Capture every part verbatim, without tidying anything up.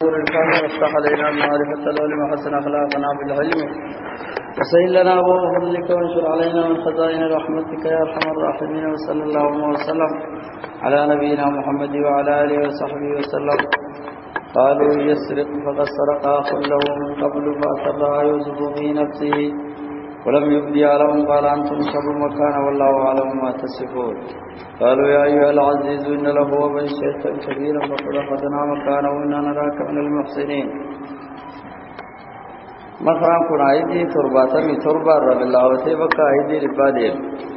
نور الفهم وافتح علينا معرفة العلم وحسن أخلاقنا بالعلم وسهل لنا أبواب فضلك وانشر علينا من خزائن رحمتك يا أرحم الراحمين. وصلى الله وسلم على نبينا محمد وعلى آله وصحبه وسلم. قالوا يسرق فقد سرق أخ له من قبل فأسرها يوسف في نفسه ولم يبدي لهم قال أنتم شر مكانا والله أعلم ما تصفون. قالوا يا أيها العزيز إن له أبا شيخا كبيرا فقد أخذنا مكانه وإنا نراك من المحسنين. مخرام كن عيدي ترباتا من تربا رب الله وتبك عيدي ربادين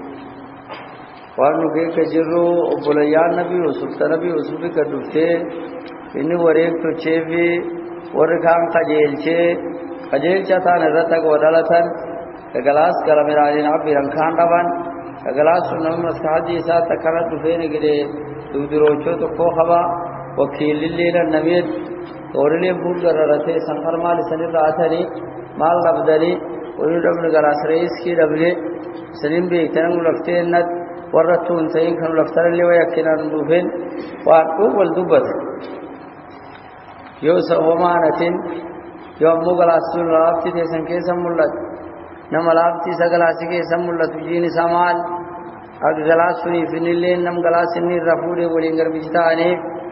وانو كيك جرو أبوليان نبي يوسف نبي يوسف كدوفته إني وريك تشيفي وركان قجيل شي قجيل شتان رتك ودالتان كغلاس كلامراجين عبد رنخان ربان كغلاس نم مسحدي سات كرت دوفين غدي دودروچو تو کو خبا وكيل ليل النبيد اورلي بوغر رته سنفر مال سني راتري مال لبدري وريدم غلاس رئيس کی دبلي سليم بي تنم لفتينت ورتون سين كن لفتر لي ويكنن دوفين واتو ولدبت يوسف ومانتين يوم مغلاس رافتی ته سنکه سمولت نم لافتی سغلاسی کے سمولت جين سامان اگ غلاسني فنلين نم غلاسني رفوده ولینگر بجتانه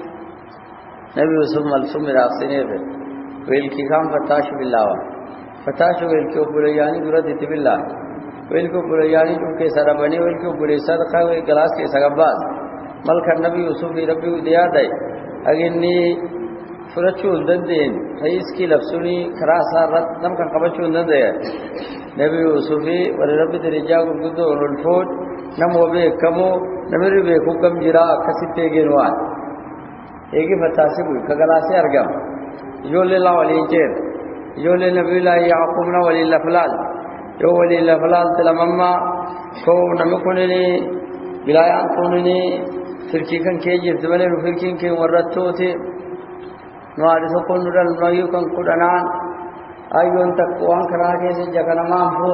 نبی یوسف ملسوم راسنے پہ ویل کی کام فتاش بالله فتاش ویل کو بلیانی درت بالله ویل کو بلیانی جو کے سارا بنے ویل کو بلی صدقہ وی گلاس کے سگباز ملک نبی یوسف ربی دیا دے اگنی فرچو دندین حیث کی لفظنی خراسا رت نم کا قبچو دندے نبی یوسف ور رب درجا کو گدو رلفوت نم وبے کمو نمر بے حکم جرا کستے گنوان ایک فتاسب کگلاس ارگم یول اللہ ولی چیر یول نبی اللہ یعقوب نہ ولی لفلال یو ولی لفلال تلمما کو نمکننی بلایان کوننی فرکی کن کے جس بنے فرکی کے ورتو تھے نوار سکون نرل نویو کن کڈنان ایون تک وان کرا کے سے جگنمان ہو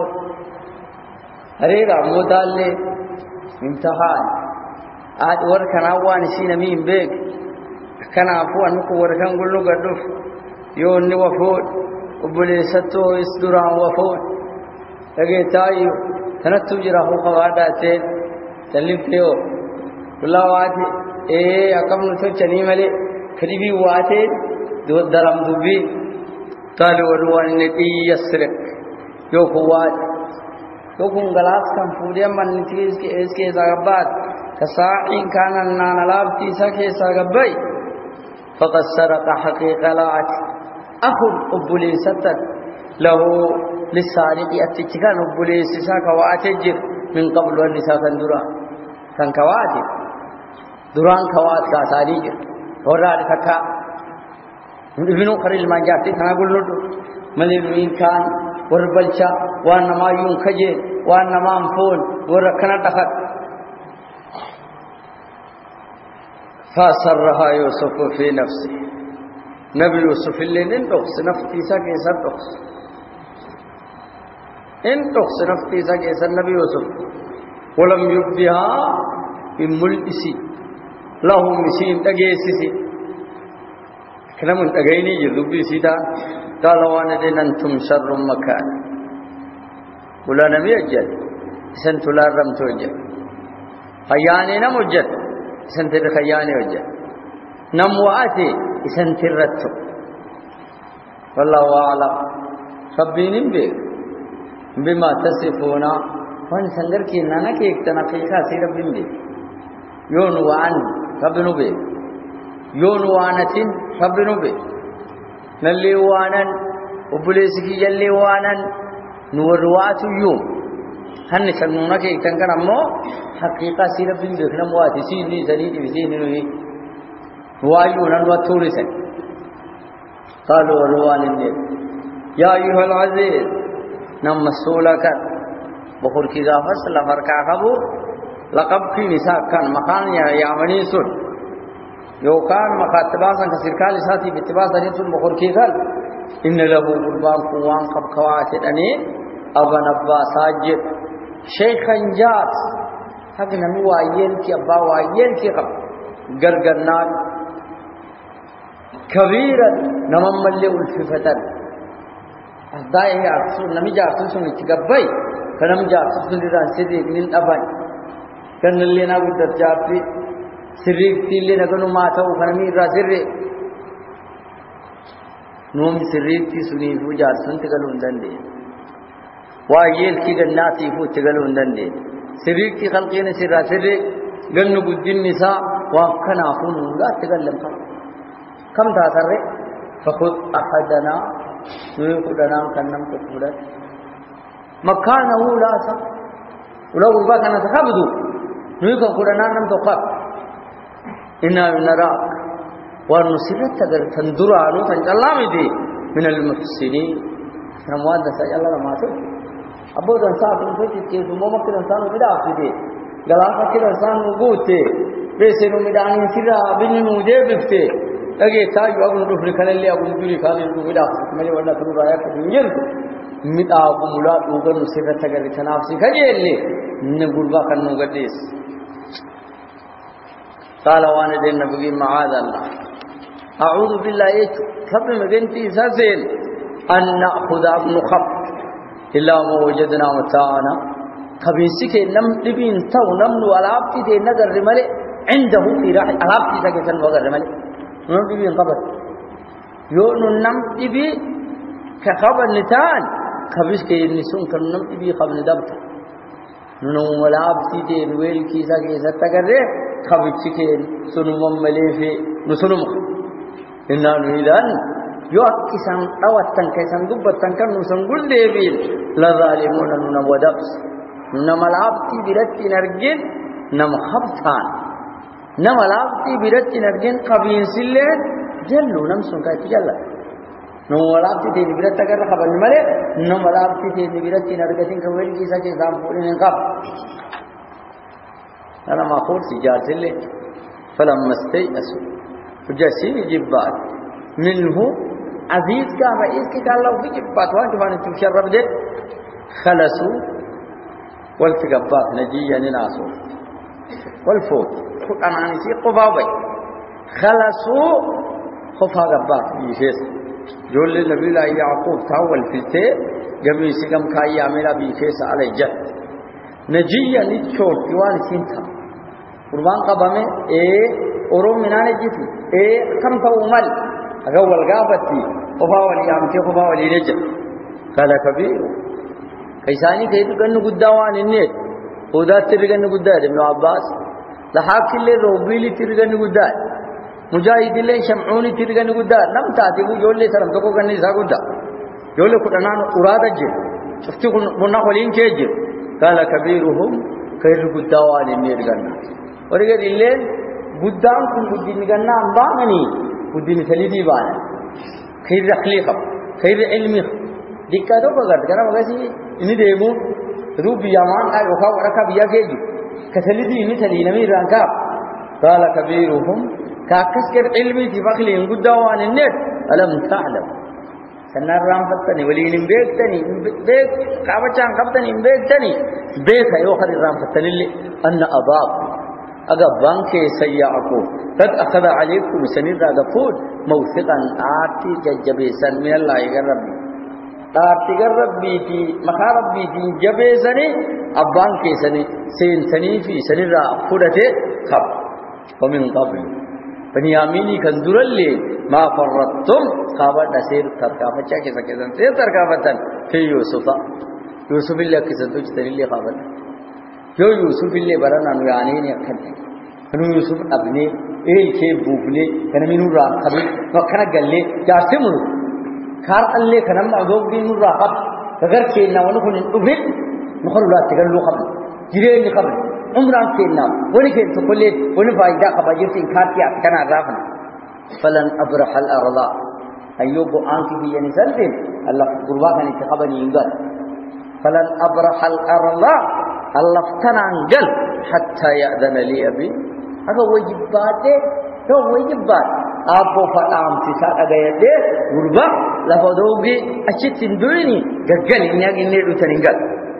ارے رامو دال لے امتحان آج ور کناوان سی نمیم بیگ كان عفوا نكو وركان قلو قدوف يوني وفود وبلي ستو اسدران وفود لقي تايو تنتو جراحو قواداتين تلف ليو كلا واتي ايه اقام نتو چنی ملي خريبي واتي دو درم دوبي قالوا وروان نتي يسرق يو قوات يو كن غلاس كان فوديا من نتيز کے اس کے زغبات كساعين كان نانلاب تيسا کے سغبي فقد سرق حقيقة لعت أخو أبوليسة له للسارق أتكان أبوليسة كواتجر من قبل والنساء كان دران كان كواتج دران كوات كاساريجر وراد فكا ابنو خريل ما جاتي كان أقول له مليمين كان وربلشا وانما ينكجي وانما انفون وركنا تخت فأسرها يوسف في نفسه نبي يوسف اللي ننتقص نفتي ساكيسا تقص انتقص نفتي ساكيسا نبي يوسف ولم يبدها بملئسي لهم مسين تقيسسي كلام تقيني جذبي سيدا قال وانا أنتم شر مكان ولا نبي أجل سنت لا رمت أجل خياني نمجد سنتر خياني وجه نمواتي سنتر رتو والله أعلم خبين بك بما تصفون وان سنگر کی نانا کے ایک تنقیقہ سی ربین بك يون وان خبنو بك يون وانتين خبنو بك نلي وانن وبليسكي جلي وانن نوروات يوم هن شنونا کے ایک تنگر امو حقيقة سيرة بن بكنا مواتي سيني سنيدي بسيني نوي وايونا وطوري سن قالوا روان النيل يا أيها العزيز نم مسؤولك بخور کی غافر لفر کا خبو لقب کی نساء كان مقان يعمني سن يو كان مقاتباسا كسركال ساتي باتباسا نسن بخور کی غل إن له قربان قوان قب كواتد أني أبا نبا ساجد شيخا جات حق نمي وايين کی ابا وايين کی قب گرگرناک كبيرا نمم اللي ألففتا أصدائه أرسول نمي جارسون اتقبي فنم جارسون لران سريق من أبان كان اللي نابد الجابي سريق تيلي نقنو ماتو فنمي را سريق نوم سريق تي سنيفو جارسون تقلون دندي وايل كي جناتي فو تقلون دندي سريق تي خلقين سرا سريق قنو قدين نساء وكنا أخون لا تقلم خلق كم تاثر فخذ أحدنا نيخدنا كنم تقولت مكانه لا سا ولو قلبا كان تخبدو نيخدنا نم تقف إنا نراك ونسرت تقر تندرانو تنجلام دي من المحسنين نمواد سجل الله ما تقول أبو دنسا تنفيت كيف مومك دنسان وبدا أفيدي قلافة كدنسان وقوتي بيسنو مداني سرا بني مجيب بفتي لكن تاجو أقول رفل كان اللي أقول جوري خالي الرفل مالي وانا ترو رايا كدنجل مدى أقول ملات وقر نسرت تقر تنافسي خجي اللي نقول باقا نقديس قال وانا دين نبغي معاذ الله أعوذ بالله يتو خبر مبنتي ساسين أن نأخذ ابن خب إلا ما وجدنا متاعنا خبيسك نم تبين تو نمنو ألابتي دي نقر رمالي عنده في راح ألابتي تكسن وقر رمالي نم تبين قبر يون نم تبي كخبر نتان خبيسك نسون كن نم تبي خبر ندبت نو ألابتي دي نويل كيسا كيسا تقر خبيسك سنو مملي نسنو إننا نريدان يو أكسان أواتن كيسان دبتن كان نسنقل ديبين لظالمون ننم ودبس ننم العبتي برتي نرجل نم خبطان نم العبتي برتي نرجل قبين سلين جلو نمسون كاي تجلل نم العبتي تيني برتي أكر خبر نمالي نم العبتي تيني برتي نرجل كويل كيسا كيسان فولين انقب أنا ما أقول سجار سلين فلما استيأسوا وجسين جبات منه عزيز كان رئيس كي قال له في جبات وانت فانا تشرب ده خلصوا والتقبات نجيا نناسو والفوت أنا نسي قبابي خلصوا خفا قبات بيشيس جول النبي الله يعقوب تاول فلته جميع سكم كاي عملا بيشيس على جد نجيا نتشوت يوان سنتا قربان قبامه ايه أروم منان جيتي ايه كم تومل أقول قابتي خفاولي عمتي خفاولي نجد قال كبير كيساني كيف كأنه قدوان النت وذات ترجع نقدار ابن عباس لحاك اللي روبيلي ترجع نقدار مجاهد اللي شمعوني ترجع نقدار نم تاتي وجول لي سرم تكو كني ساقودا جول كتنا أوراد جل شفتي كنا خلين كيجل قال كبيرهم كيف قدوان النت كنا ورجع اللي قدام كل قدين كنا أمباني قدين سليدي بانا خير خليقة خير علمي دكاتو بغرد كنا مغاسي ini demo rubi yaman ay waka waraka biya geju kasalidi ni tali nami ranka qala kabiruhum ka kaskar ilmi ti bakli gudawan net alam ta'lam sanar ram fatani walin bektani bek kabachan qabtani bektani bek ayo khadi ram fatani li anna abab aga banke sayyaku tad akhadha alaykum sanira gafud mawthiqan aati jajjabisan min allah rabbi تارتيغر ربي في مخا ربي في جبيسني أبان كيسني سين سني في سنرا فودته خب ومن قبل بنياميني كندور اللي ما فرطتم خابر نسير تركافة كيسا كيسا سير تركافة في يوسف يوسف اللي كيسا تجتني اللي خابر يو يوسف اللي برانا نوانيني أكتن كنو يوسف أبني إيه كي بوفني كنا منو رام خبي وكنا قلي جارسي منو خار الله كنام أجوب دين الرقاب أگر كينا ونكون نبيت نخلوا تقولوا خبر جريء نخبر عمران كينا ونكين تقولي ونفايدا خباجير تنكاتيا كنا رافن فلن أبرح الأرض أيوب عنك في ينسلين الله قربان يتخبني ينقل فلن أبرح الأرض الله فتنانقل حتى يأذن لي أبي هذا وجباته هذا وجبات आपको फटाम सिसा अगयते गुरबा लफदोगे अच्छी तिंदुनी गगल इन्या गिन्ने रुचनिंगल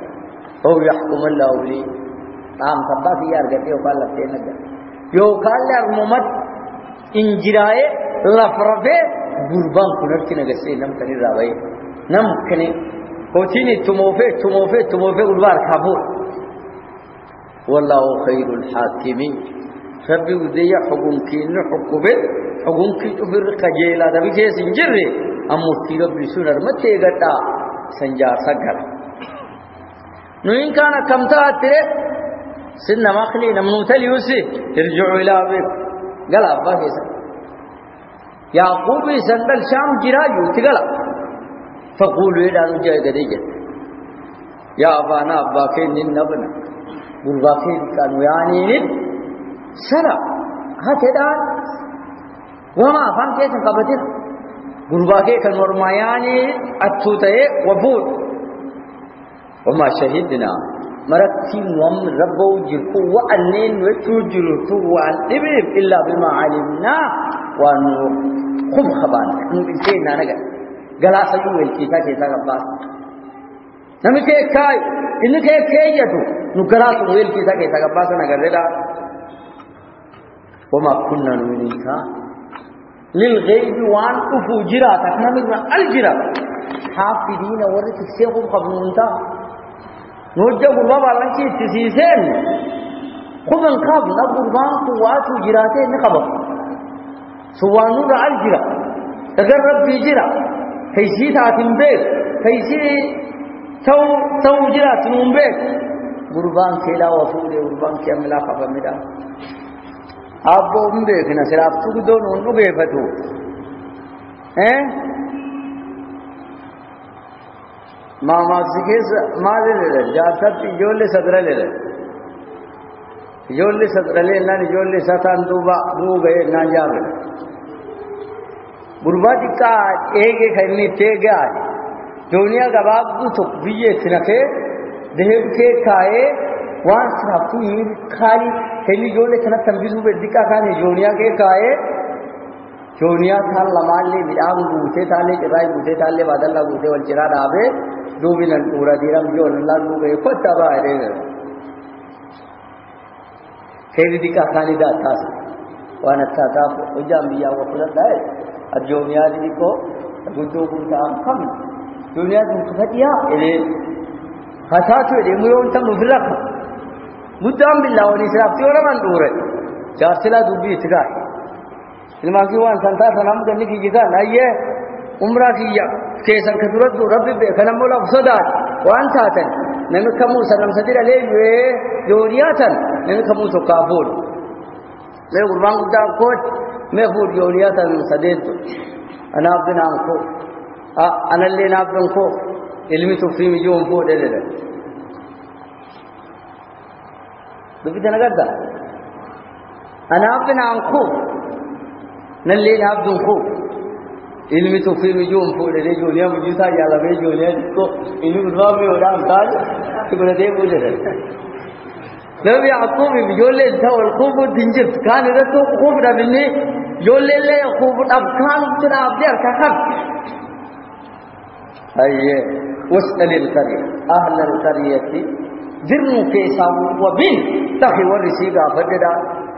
ओ यहकुम अल्लाह ली आम सबा यार गते ओ काल लगते न यो काल यार मोहम्मद इंजिराए لفرفه قربان كنرك نجسي نم كني راوي نم كني كوتيني تموفه تموفه تموفه قربان كابول والله خير الحاكمين ربي ودي حكم كين حكمه حكم كي تفرق جيلا دبي جيس إنجره أمورتي ربي سنر متى قطع سنجار سكر نوين كان كم تأثير سنة ما خلي نمنوت اليوسي ارجعوا إلى أبيك قال أبا كيسا يعقوب سندل شام جرا يوتي قال فقولوا إلى نجاة قديجة يا أبانا أبا كين نبنا قربا كين كانوا يعني سرا هكذا وما أفهم كيسا قبتر قربا كين كانوا رمياني أتوتي وفور وما شهدنا مرتي وم ربو جركو وأنين وتو جركو وأنبئ إلا بما علمنا وأنه خب خبان نبينا نجا جلاس يويل كيسا كيسا كباس نمكي كاي إنك كاي يدو نجلاس يويل كيسا كيسا كباس نجردا وما كنا نمينك للغيب وان أفوجرا تكنمنا الجرا حافظين ورث سيهم قبلنا نوجه قربان بالله كي تسيسين خبن خاب نقربان قوات وجراته نقبض سوانو رعال جرا اگر رب جرا كيسي تاتم بيت كيسي تو تو جرا تنوم بيت قربان كلا وفوده قربان كي عملا خبا مدا آپ وہ ام دیکھنا سر آپ تو دونوں انو گئے فتو ہیں ما ما سکیس ما لے لے جاسد جولے صدرہ لے لے جولے صدرہ لے نہ جولے ستان دوبا دو گئے نہ جا لے بربادی کا ایک ایک ہنی تے گیا دنیا کا باب تو بیے تھنکے دیو کے کھائے وان سرافی خالی ہنی جولے تھنا تنبیزو بیدکا کھانے دنیا کے کھائے جونیا تھا لمال لے بدام گوتے تھالے چرائی گوتے تھالے بادل لا گوتے والچرا دابے دو بنن پورا دیرم جو اللہ دو گئے خود تبا ہے رہے خیری دی کا خانی دا تھا وانا تھا تھا اجام بیا وقلت دائے اب جونیا دی کو گوتو گوتا ہم کم جونیا دی مصفتیا الے خطاتو الے میون تم مفرق گوتام باللہ ونی سرافتی ورمان دو رہے جارسلہ دوبی اتگاہ الماكيوان سنتا سنام كني كي جدا نايه عمره كي كيسن كثرت ربي بكلام ولا صدات وان ساتن نمكمو سلام سدير عليه يورياتن نمكمو تكافول لو قربان دا كوت مفود يورياتن سديت انا ابن انكو انا اللي نابنكو علمي تفهم يوم فو دله بكده نغدا انا ابن انكو نللي نابدون خو علمي توفير جون فوق لدي جونيا مجلسا يالا بي جونيا جسكو إنو قدوا بي ودام تاج تقول دي بوجه ده لو يعقوب بيقول لي انتا والخوف دنجر كان رتو خوف ربني يقول لي لي خوف أبكان تنا أبدير كخب أيه واسأل القرية أهل القرية ذرنوا كيسا وبين تخي ورسيقا فجدا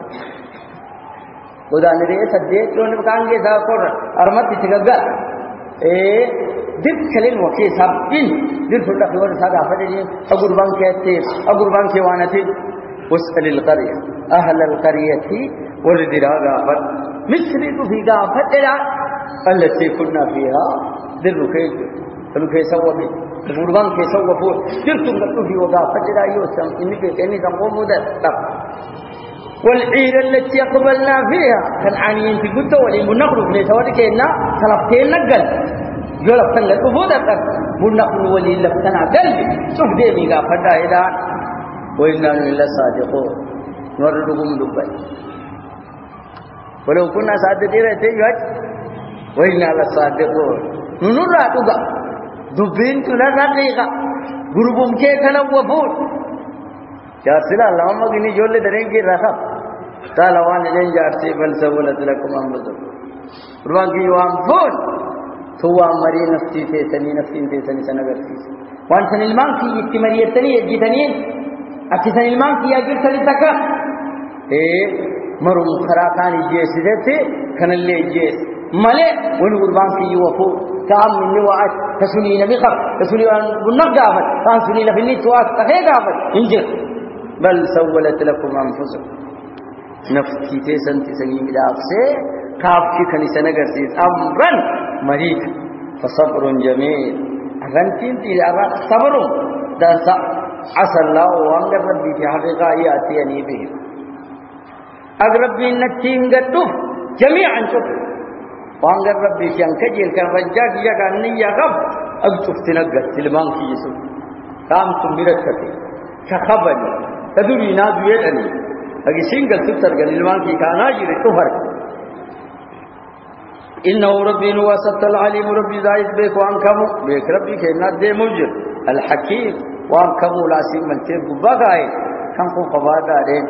ودا نري سديت لون بكان کے سا کو ارمت تگا اے دل کلن وکي سبين دل فدا خبر سا افدي اغربان کہتے اغربان کے وانتي واسال القريه اهل القريه ولدراغا فد مصر في غافدرا التي كنا فيها دل كي دل كي سوبي اغربان کے سوبو دل تو في وغافدرا يوسم انك اني سمو مودة والعير التي قبلنا فيها كنعانيين في قدة ولي منقل في سواد كينا سلفتين نقل جلفتن للأفودة منقل ولي لفتنا قلبي شوف دي ميقا فدا إذا وإنا لله صادقون نوردكم دبي ولو كنا صادقين رأيتي وإنا لصادقون ننور راتوغا دبين تلا راتيغا قربهم كي كنا وفود جارسلا اللهم قني جولي درين كي رخب قال وانا جن جارسي فلسولت لكم أمبزو روان كي وام فون ثوا مري نفسي تيسني نفسي تيسني سنغرسي وان سن المان كي يكي مريتني يجيتني أكي سن المان كي يجير سن تكا ايه مرم خراكان الجيس ذاتي كان اللي الجيس ملئ ونقربان في يوفو كام من نوعات تسولي نبي خب تسولي بالنقافة كان سولي لفي النتوات تخيق عفت انجر بل سولت لكم أنفسكم نفسي تيسن تسنين دافسي كافكي كنسا نقرسيس أمرا مريك فصبر جميل أغنتين تيري أغن صبر دانسا عسى الله وانقر ربي في حقيقة يأتيني بهم أقرب من التين قدوف جميعا شوف وانقر ربي في أنكجل كان رجاك يكا نية غب أقتف تنقر تلمان في يسوع قام تنبرتك كخبني تدري نادو يدني أجي سينجل تبتر قال للمان في كاناجر تفر إنه ربي نواسط العليم ربي ذايز بيك وانكمو بيك ربي كينات دي مجر الحكيم وانكمو لاسم من تيب بغاي كان كون قبادا دين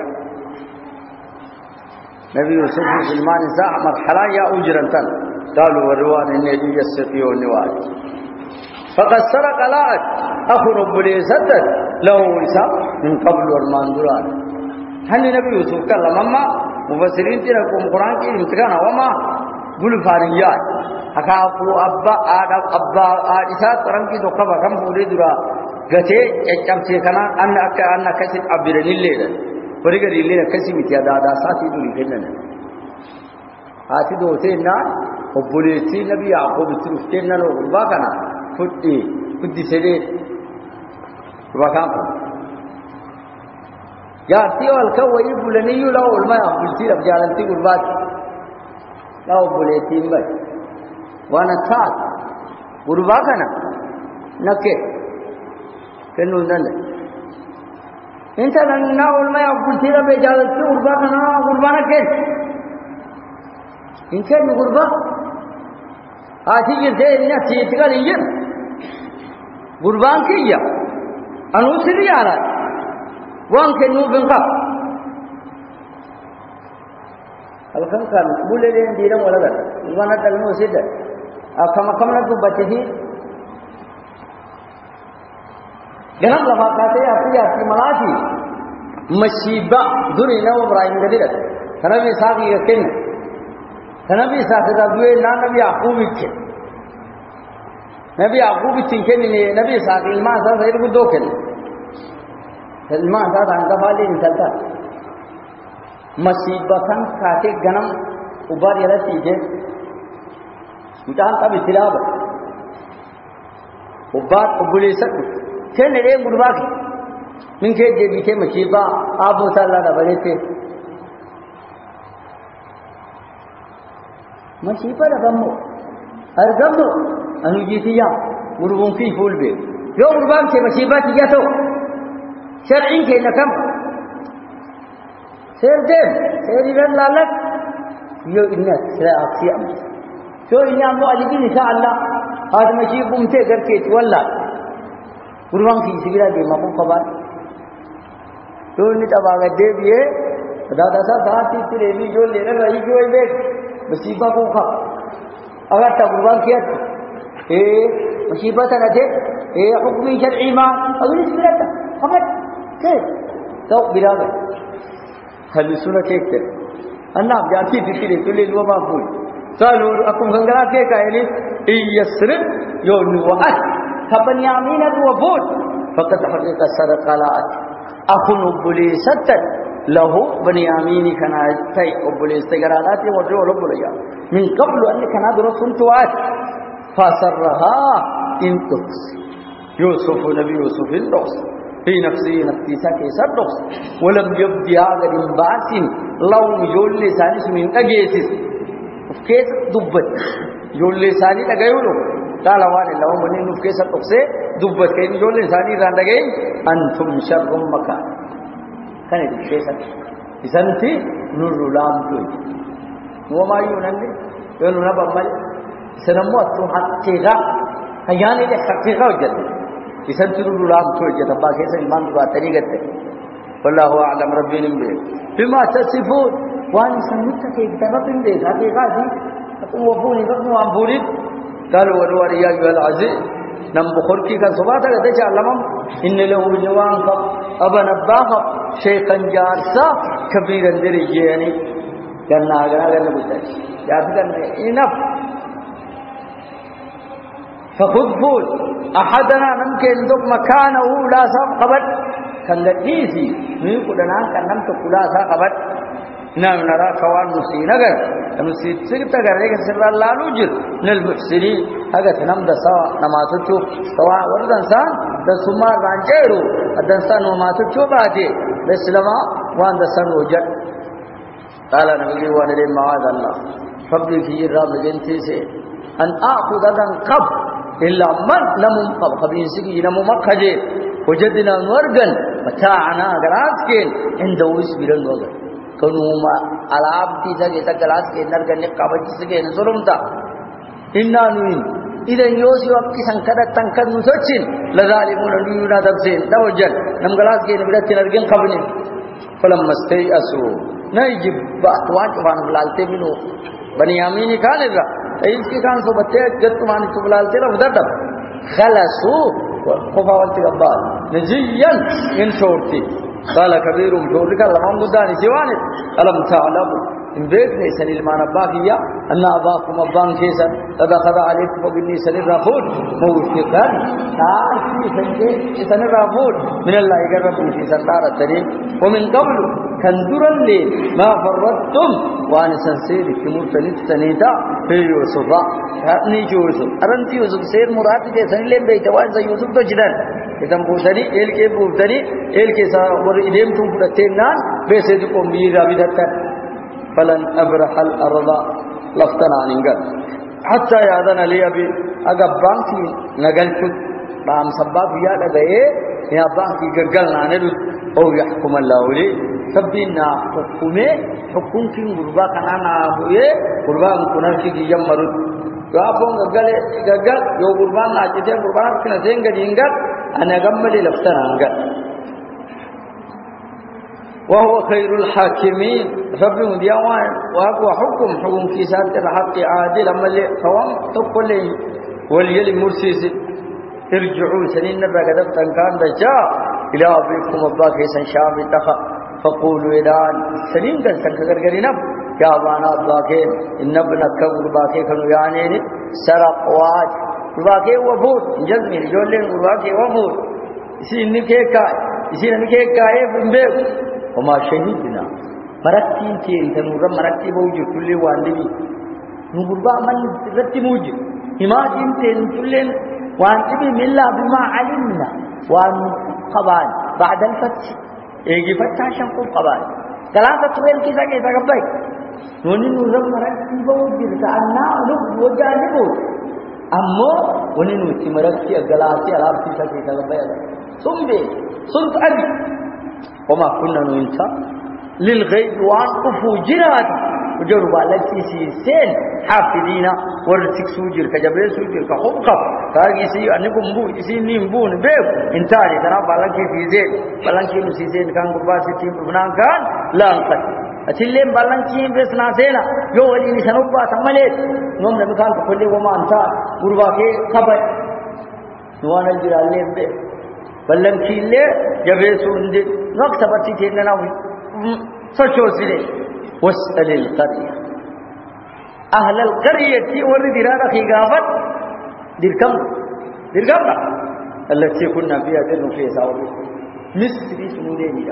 نبي يوسف في المان ساعة مرحلة يا أجرا قالوا والروان النبي يسقي والنواد فقد سرق لاعت أخو رب لي سدد له إساء من قبل والمان دولان هل نبي يوسف قال لما مفسرين تلكم قرآن كي امتكانا وما قل فاريات أكاكو أبا آدم أبا آدسات ترنكي دقبا كم فولي درا قتي اجام سيكنا أن أكا أن كسب عبرين الليلة ورقر الليلة كسب متيادا ساتي دولي كننا آتي دوتين وبوليتي نبي يعقوب ترفتين نلو قرباكنا فدي فدي سيدي قرباكنا ياتي والكوي بولني لا الماء بولتي رجالتي قربات لا بولتي مبي وانا تات قرباكنا نكه كنو نند انت نا الماء بولتي رجالتي قرباكنا قربانا كن ان كان قربا اتي جزء نفسي تقال يجر قربان كيا انو سري على وان كنو بنقا الكم كان بولين ديرم ولا لا وانا تلمو سيد كما كما نكو بچي جناب لما كاتي اپي اپي ملاتي مصيبه دوري نو ابراهيم غديرت نبي صاحب يكن نبي صاحب دوي نا نبي يعقوب كي نبي يعقوب تنكن نبي صاحب ما صاحب يرغ دوكن الماء هذا عند بالي مثلتا مصيبة كاتي غنم وبار يلا تيجي متان تبي تلاب وبار وبوليسك كن ليه غرباك من كي جي بيكي مصيبة ابو تعالى دا بليته مصيبة رغمو ارغمو انو جيتيا غربون في فول بي يو غربان سے مصیبہ تيجا تو شرعين كي نكم سير دم سير يرد لالك يو إنك سلا أكسي أمس شو إني أمو أجيب إن شاء الله هذا مشي بمتى كركيت ولا قربان في سبيلا دي ما بوم خبر شو إني تبغى دي بيه دادا سا داتي تريبي جو لينا رأي جو إبك مصيبة بوم خا أگر تقربان كيات إيه مصيبة تنادي إيه حكمي شرعي ما أقول سبيلا تا خبر كيف تو بلاغ هل سنة كيف أنا بجاتي تكيري تولي الوما فوي قالوا أكم غنغرا كيف قائلين إن يسرق يونوات فبن يامين الوفود فقد حقيقة سرق لات أخن بليسة له بن يامين كان تي بليسة غرالات ودرو لبليا من قبل أن كان درسون توات فسرها إن تقص يوسف نبي يوسف الرقص في نفسه نفسي ساكي سرقص ولم يبدي هذا الانباس لو يقول لساني من أجيسس كيس دبت يقول لساني لغيره قال وانا لو مني نفكي سرقص دبت كين يقول لساني ران لغين أنتم شر مكان كان يدي كيسا إسانتي نور لام توي وما يونان يونان بمال سنمو أتو حقيقة هياني دي حقيقة وجد إسان تنور لام توي جدا باكيسا إيمان دبا طريقة والله أعلم ربي نمبر بما تصفون واني سنمتا كيكتا ربين دي حقيقة دي أقوم وفوني بقنو أنبوري قالوا والوار يا أيها العزيز نم بخوركي كان صباتا قد جعلمم إن له جوان قب أبا نباق شيخا جارسا كبيرا درجيني كنا أجرنا أجرنا بتاعي جاب كنا إنف فخذ فول أحدنا نمكن ذوق مكانه لا سب قبل كان لذيذي من كلنا كان نم تقولا سا قبل نعم نرى كوان مسين أجر مسين سكت أجر لكن سر الله نوجر نلبسني أجر نم دسا نماذج شوف سواء ورد إنسان دسما رانجيرو الدنسان نماذج شوف بعدي بسلما وان دسان وجد قال نبي وانا معاذ الله فبلي في الرب جنتي سي أن أخذ ذن قب إلا من لم قب خبين سكي نم مكجي وجدنا نورجن متاعنا غراسكين عند ويس بيرن وغر كانوا ما علاب تيجا كيسا غراسكين نرجن قبض سكين سرمتا إننا نوين إذا يوسف أبكي سنكرة تنكر نسوتين لذالمون نيونا دبسين دوجن نم غراسكين بدأت نرجن قبني فلما استيأسوا نيجب بأتوان كمان بلالته منو بني ياميني كان إذا إنسك كان سبتة جت كمان بلالته لا بدأ خلصوا خفاوان تقبل نجيا إن شورتي قال كبيرهم شورك لهم بداني سواني ألم تعلموا إن بيتني سن المان باقيا أن أباكم أبان كيسا قد أخذ عليكم فقني سن الرافود موفقا تاركي سنجي سن الرافود من الله يقرب في سنتار التريم ومن قبل كندرا لي ما فرطتم وأن سنسير كمور تنيت سنيتا في يوسف أني يوسف أرنتي يوسف سير مراد جيسن لين بيتوان سي يوسف تجدن إذن بوتني إل كي بوتني إل كي سا ور إدم تم فرتين نان بيسيد قوم بيرا بيدتا فلن أبرح الأرض لفتنا ننقل حتى يأذن لي أبي أقبان في نقلت بام سباب يا لديه يا بانكي قلقلنا ندود أو يحكم الله لي سبينا حكومة حكوم في غربا كنانا هوye غربا كنا في يمرد يابون قلقل قلقل يو غربا ناجته غربا كنا سينغ دينغل أنا قملي لفتنا ننقل وهو خير الحاكمين رب ديوان وهو حكم حكم كيسات الحق عادل أما اللي قوام تقول واليل مرسيس ارجعوا سنين نبا قدبت كان رجاء إلى أبيكم أباك سن شام اتخا فقولوا إلان سنين قد سنكر قرينب يا أبانا أباك إن ابنك أباك كانوا يعنين سرق واج أباك وفور جزمي جولين أباك وفور إسي إنكي كاي إسي إنكي كاي بمبيو وما شهدنا مرتين تين تنور مرتين بوجه كل واندبي نقولوا من رتين موجه ما تين تين كلن واندبي ملا بما علمنا وان قبان بعد الفتح يجي فتح شنقو قبان ثلاثة طويل كذا كذا قبل نوني نور مرتين بوجه كأننا نب وجانبه أما وني نوتي مرتين الجلاسي على بتيسا كذا قبل سنبي سنت أبي وما كنا ننسى للغيب وان قفو جراد وجرب على سيسين حافظين ورتك سوجر كجبل سوجر كخبخب كاغي سي انكم بو سي نيمبون بيب انتاري ترى بالانكي في زين بالانكي سيسين كان غبا سيتي بنان كان لا انقد اتلم بالانكي بس ناسينا يو ولي نسنوبا تمليت نوم نمكان كل وما انت غربا كي خبر نوانا جرالين بيب بالانكي لي جبل سوجر وقت بتي تينا سوچو سيدي واسأل القرية أهل القرية ورد رانا في غابت دركم دركم التي كنا فيها دل في ساوي مصر سنودي ميرا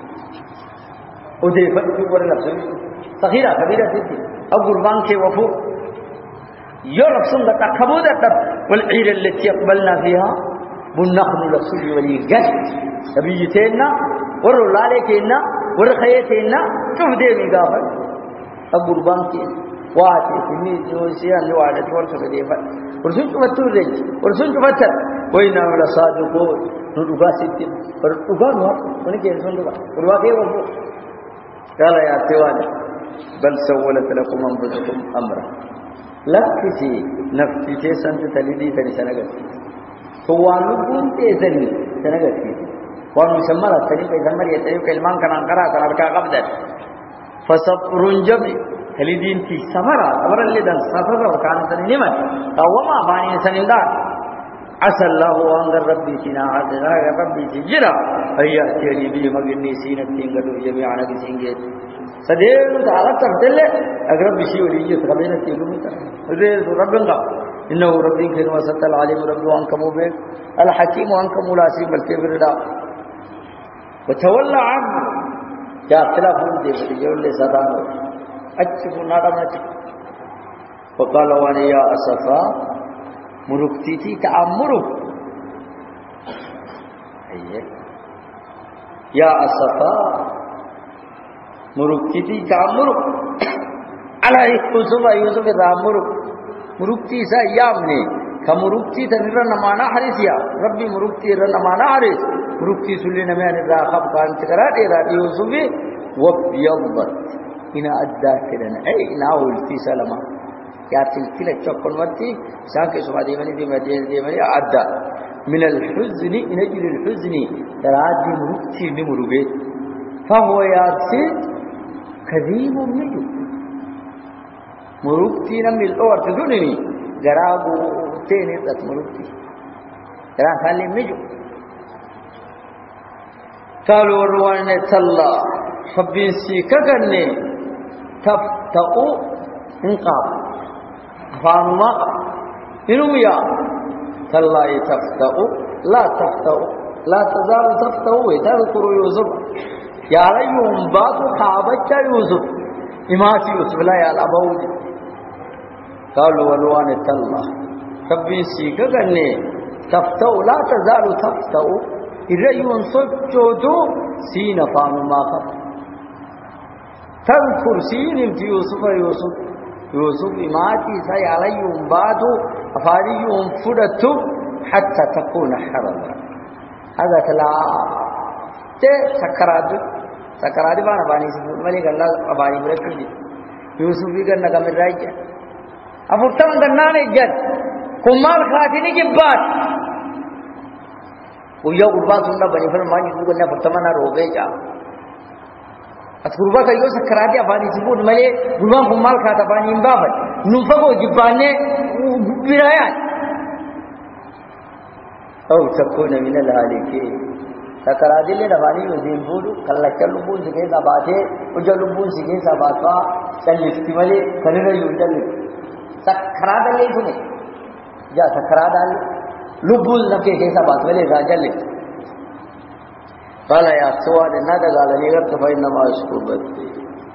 وديفت في ور نفس صغيرة كبيرة تدي أو قربان كي وفو يرف سنة كبودة والعير التي يقبلنا فيها بالنخل للسوي واليقل نبيتنا ورلالكنا ورخيتنا شوف دي ميغافل أقربان كي واتي سمي جوسيا لوالد ورسك ديفل ورسون تفتر رج ورسون تفتر وإنا ولا صادقون ندوغا ستين ودوغا نوار ونكي ينسون دوغا ودوغا كي وفو قال يا تيوانا بل سولت لكم أنفسكم أمرا لكسي نفسي تيسان تتلدي تنسنغت فوانبون تيسني سنغت وانو سمرا تنين بيسمر يتأيو كلمان كان انقرا كان اركا قبدا فصبر جمي هلدين تي سمرا سمرا اللي دان سفر وكان سنين نمت وما باني سنين دار अल्लाह अंगर रब्बी सीना हाजिरा रब्बी सी जिरा अय्या तेरी भी मगनी सीनत तिंगडु जमीआन किसिंगे सदेव दालत तर्दले अगर बिशी ओलिये तकबेन तिलु मिता रे रब्बंगा इन्नो रब्बी के वसतल आलिम रब्बु अंकमु बे अल हकीम अंकमु लासी बल्के बिरदा वतवल्ला अन या खिलाफुन दे जोले सदा अच्छु नाडा मच वकाल वानी या असफा मुरुक्ति थी तअम्मुरु या असफा मुरुक्ति थी तअम्मुरु अला यूसुफ यूसुफ तअम्मुरु मुरुक्ति सा यामने कमुरुक्ति तनिर नमाना हरिसिया रब्बी मुरुक्ति र नमाना हरिस मुरुक्ति सुल्ले नमे अनिरा खब कांत करा दे रा यूसुफ वब्यबत इन अद्दा किरन ऐ ना उल्टी सलमा क्या तिलतिल चौकनवर्ती साके सुमादी मनी दी मदी दी मनी अद्दा मिनल हुज्नी इनजिल हुज्नी तराजी मुरुक्ति नि मुरुगे फहो याति कदीम मिजु मुरुक्ति न मिल और तदुनी गरागु तेने तत मुरुक्ति गरा खाली मिजु कालो रुवाने तल्ला फबिसी कगने तफ्तउ इंकाब फानुमा इनुया तल्ला तफ्तउ ला तफ्तउ ला तजाल तफ्तउ तذكر यूसुफ या रयुम बातु खाबच्चा यूसुफ इमाची यूसुफ ला या अबौद कालो रुवाने तल्ला फबिसी कगने तफ्तउ ला तजाल तफ्तउ इरयुन सोचोदो सीन फानुमा तذكر सीन यूसुफ यूसुफ यूसुफ इमाती सयालयुम बादु अफारियुम फुदतु हत्ता तकून हरला هذا تلا ते सकराद सकराद बाना बानी से मले गल्ला अबानी बरकती यूसुफ भी गन्ना का मिल रहा है अब उत्तम गन्ना ने जद कुमार खातिनी की बात वो यो उर्बा सुनना बनी फिर मानी को गन्ना फतमना रोगे जा अथुर्बा कयो सकराद अबानी से बोल मले गुमा कुमार खाता बानी इंबाबत नुफगो जिबाने बिराया औ सबको नवीन लाली के सकरादी ले रवानी उदीन बोलू कल्ला चलू बोल सिगे ना बाते उजलू बोल सिगे सा बातवा चल इस्तिमले कने युजल सकराद ले सुने जा सकराद लुबुल नके के सा बात वाले राजल قال يا سواد نادى قال لي غير فإنما أشكو بثي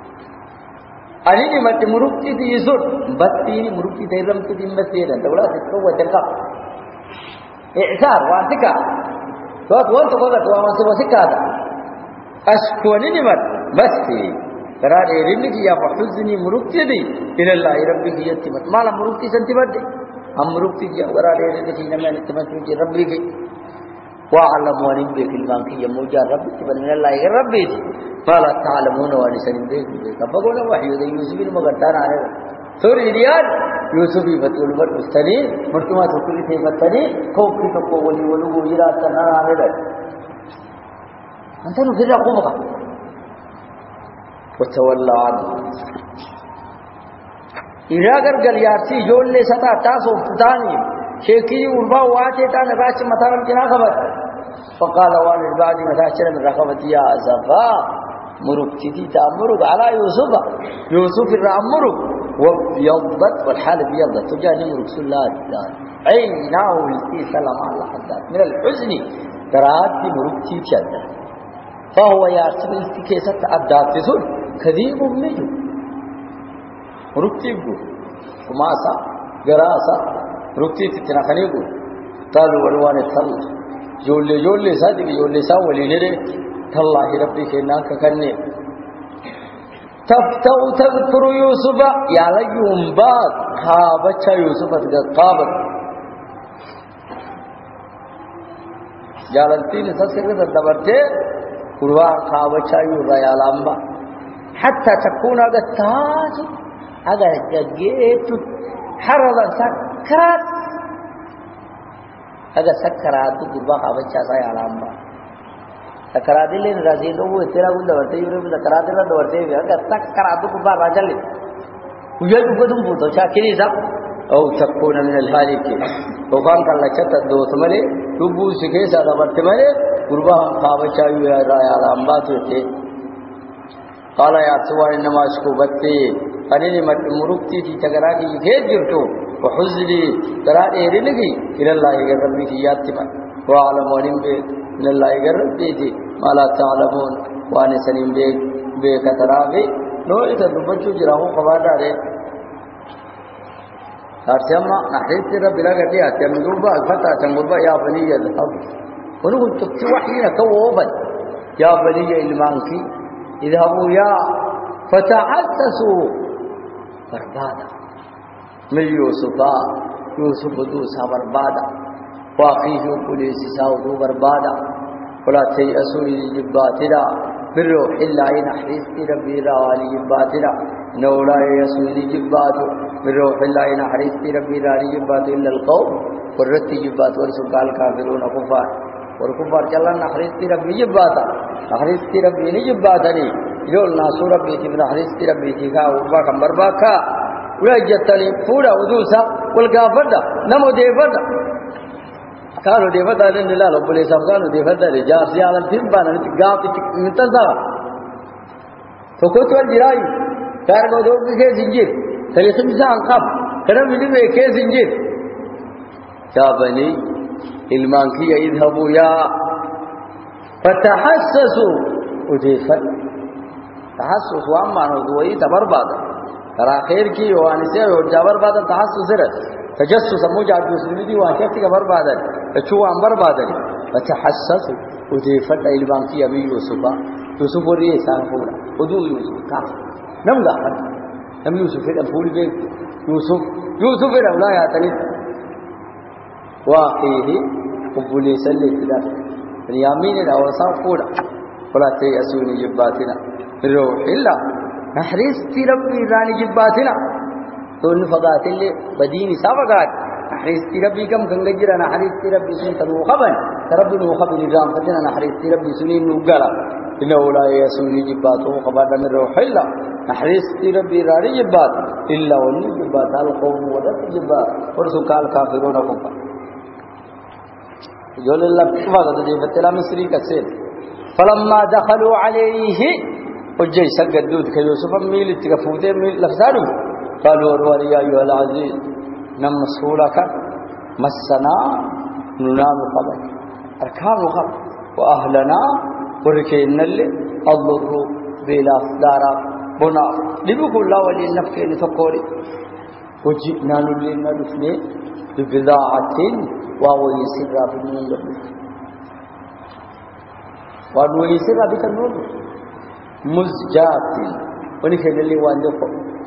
أني مت مركتي دي يسود بثي مركتي ديرم تدي مسير أنت ولا تسوى تلقى إعسار وانتكا وقت وانت قلت وما سوى سكاتا أشكو أني مت بثي ترى رينك يا فحزني مركتي دي إلى الله ربك يتمت ما لا مركتي سنتمت هم مركتي يا ورا رينك في نمان التمت ربك وعلم وان بكلمان کی موجا رب من الله رب قال تعلمون وان سنبه كبغون وحي يوسف المغدار عليه سوري ديار يوسف بتول بر مستني مرتما تقولي थे مستني خوف की तो बोली बोलू गुजरा तना आने انت له كده قومك وتولى عنه इरागर गलियासी जोड़ ले सता तासो फुदानी शेखी उर्बा वाचे ता नबाच मतारम किना खबर فقال وان بعد متاشر من رقبتي يا زفا مركتي تامرك على يوسف يوسف الامرك ويضت والحال بيضت تجاني رسول الله عيناه التي سلم على حدث من الحزن ترات مركتي شد فهو يحسب التكيسة الدافزون كذيب منه مركتي بو وماسا جراسا ركتي تتنخنيبو قالوا والوان الثلث जोले जोले साथी जोले सा वली ने तल्लाहि रब्बी के ना कन्ने तफ्तउ तذكر يوسف या लयुम बा खा बच्चा यूसुफ का काबत जालती ने ससरे दबरते कुरवा खा बच्चा यू रयालंबा حتى تكون هذا تاج هذا جيت حرض سكرات अगर सकरात तो गुरबा का बच्चा सा आराम बा सकरात ले राजी लोग वो तेरा गुंडा वर्ते यूरे में सकरात ना दौड़ते हुए अगर सकरात को गुरबा राजा ले उजल को तुम पूछो क्या किरी सब औ सबको न मिनल हालिक وكان كلا شتى دوت ملي تبو سكيس هذا برتملي قربهم خاب شايو يا رايا لامبات يتي قال يا سوا إنما أشكو بتي أنني مركتي في تجراكي يكيد جرتو وحزني ترى إيرنكي إلى الله يقرب في ياتما وعلم ونم به إن الله يقرب به ما لا تعلمون وأنا سليم به بكترابي لو إذا نبجو جراهو قبادة أرسلنا نحرث رب لا قديا تمدوبا فتى تمدوبا يا بني الأرض ونقول تكتوحين كووبا يا بني المانكي اذهبوا يا فتحسسوا بربادا من يوسفا يوسف دوسا بربادا واقيه بوليس ساودو بربادا ولا تيأسوا لجباتنا بالروح الله نحرث ربي راوالي جباتنا نولا يسوي لجباتو بالروح الله نحرث ربي راوالي جباتو إلا القوم ورتي جبات ورسقال كافرون كفار وركفار جلنا نحرث ربي جباتا نحرث ربي نجباتني يقول ناسو ربي تبنا نحرث ربي تيكا وربا كمبر باكا ويجتني فورا ودوسا والكافردا نمو ديفردا كانوا ديفردا لن لا لو بوليس كانوا ديفردا رجال سيالا تبانا نتقاف نتزا فكوت والجراي كارغو دوغ كي زنجير تلي خمسة انقاب كرم لي كي زنجير شابني المانكي يذهبوا يا فتحسسوا وديفر تحسس واما نوضوي تبربادا ترى خير کی وانسه اور جبربادا تحسس رت تجسس موجا دوسری واقعتی بربادا چو ام بربادا فتحسسوا وديفر المانكي ابي يوسف يوسف وري سانفورا ودو يوسف کا نمغا نم يوسف كده فول بيت يوسف يوسف لا يا تلي واقيه قبولي سلي كده اليامين الأوسا فورا ولا تيأسوني جباتنا الروح إلا نحرس ربي راني جباتنا تون فقات اللي بديني سابقات نحرس ربي كم كنجرا نحرس ربي سن تنوخبا ربي نوخب نظام فتنا نحرس ربي سنين نوغلا إنه لا يأسوني جباته قبادا من الروح إلا نحرس ربي راني جبات إلا وني جبات القوم ودت جبات ورسوكال كافرون كفار يقول الله فقط ديفتلا مصري كسر فلما دخلوا عليه وجي سجدوا كيوسف ميل تكفوته ميل لفظانه قالوا وروا يا ايها العزيز نم مسؤولك مسنا ننام قبل اركان قبل واهلنا وركينا الضر بلا دارا بنا لبقوا الله ولي النفس لتقوري وجئنا لنا نفني ببضاعة وهو يسر بالنور وهو يسر بالنور مزجات ونكيد اللي واندفع